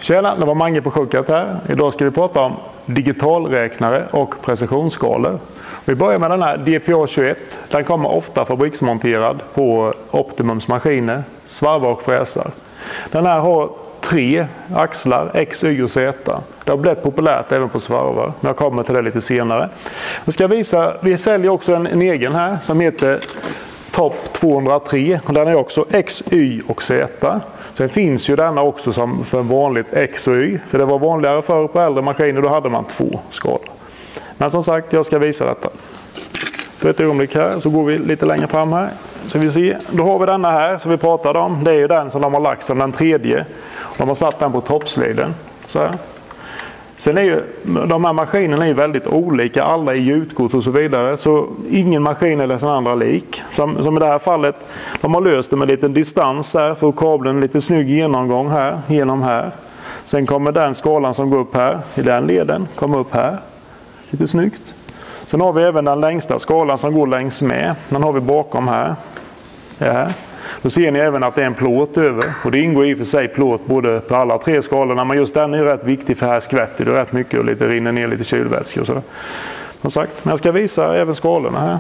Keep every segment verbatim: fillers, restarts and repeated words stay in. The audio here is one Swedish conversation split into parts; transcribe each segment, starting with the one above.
Tjena, det var Mange på Sjukat här. Idag ska vi prata om digitalräknare och precisionsskalor. Vi börjar med den här D P A tjugoett. Den kommer ofta fabriksmonterad på Optimums maskiner, svarvar och fräsar. Den här har tre axlar, X, Y och Z. Det har blivit populärt även på svarvar, men jag kommer till det lite senare. Jag ska visa, vi säljer också en, en egen här som heter Top tvåhundratre. Den är också X, Y och Z. Sen finns ju denna också som för vanligt X och Y. För det var vanligare förr på äldre maskiner, då hade man två skalor. Men som sagt, jag ska visa detta. För ett ögonblick här så går vi lite längre fram här. Så vi ser, då har vi denna här som vi pratade om. Det är ju den som de har lagt som den tredje. De har satt den på toppsliden. Så här. Sen är ju, de här maskinerna är väldigt olika, alla är gjutgods och så vidare, så ingen maskin är den andra lik. Som, som i det här fallet, de har löst det med en liten distans här, för kabeln lite snygg genomgång här, genom här. Sen kommer den skalan som går upp här, i den leden, kommer upp här, lite snyggt. Sen har vi även den längsta skalan som går längs med, den har vi bakom här. Det här. Då ser ni även att det är en plåt över. Och det ingår i och för sig plåt både på alla tre skalorna. Men just den är ju rätt viktig, för här skvätter det rätt mycket och lite rinner ner lite kylvätska och sådär. Som sagt, men jag ska visa även skalorna här.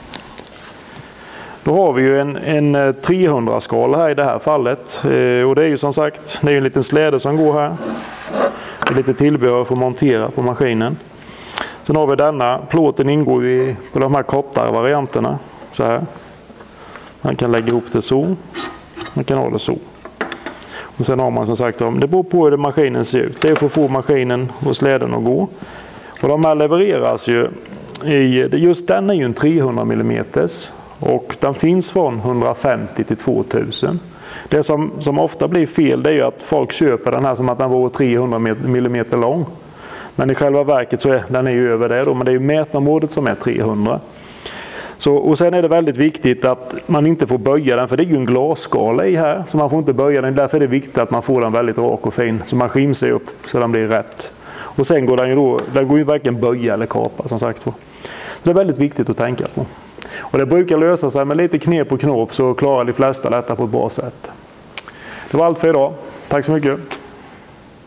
Då har vi ju en, en trehundra-skala här i det här fallet. Eh, och det är ju som sagt, det är en liten släde som går här. Det är lite tillbehör för att montera på maskinen. Sen har vi denna. Plåten ingår ju på de här kortare varianterna. Så här. Man kan lägga ihop det så. Man kan ha det så. Och sen har man som sagt, det beror på hur maskinen ser ut. Det är för att få maskinen och släden att gå. Och de här levereras ju i, just den är ju en trehundra millimeter. Och den finns från hundrafemtio till tvåtusen. Det som, som ofta blir fel, det är ju att folk köper den här som att den var trehundra millimeter lång. Men i själva verket så är den är ju över det då. Men det är ju mätområdet som är trehundra. Så, och sen är det väldigt viktigt att man inte får böja den, för det är ju en glasskala i här, så man får inte böja den. Därför är det viktigt att man får den väldigt rak och fin, så man skimser upp så den blir rätt. Och sen går den ju då, den går ju varken böja eller kapa som sagt. Så det är väldigt viktigt att tänka på. Och det brukar lösa sig med lite knep och knåp, så klarar de flesta detta på ett bra sätt. Det var allt för idag. Tack så mycket.